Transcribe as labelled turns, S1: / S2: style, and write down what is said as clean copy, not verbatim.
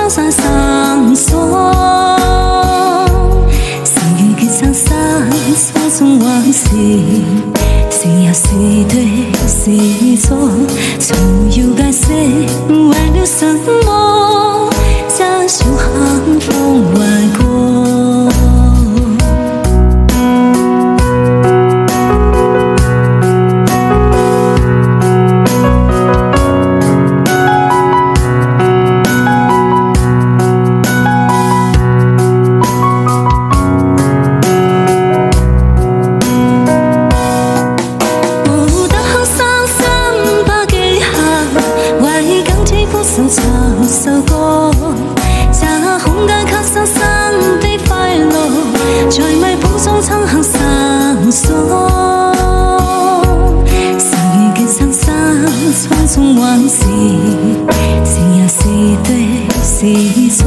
S1: 上山上霜，岁月嘅沧桑，匆匆往事，谁也谁对谁错，总有该谁为了什么，将手寒风外过。手唱首歌，這空間給新生的快樂，在迷霧中撐行散鎖。歲月嘅襯衫，匆匆往事，誰也是對是錯。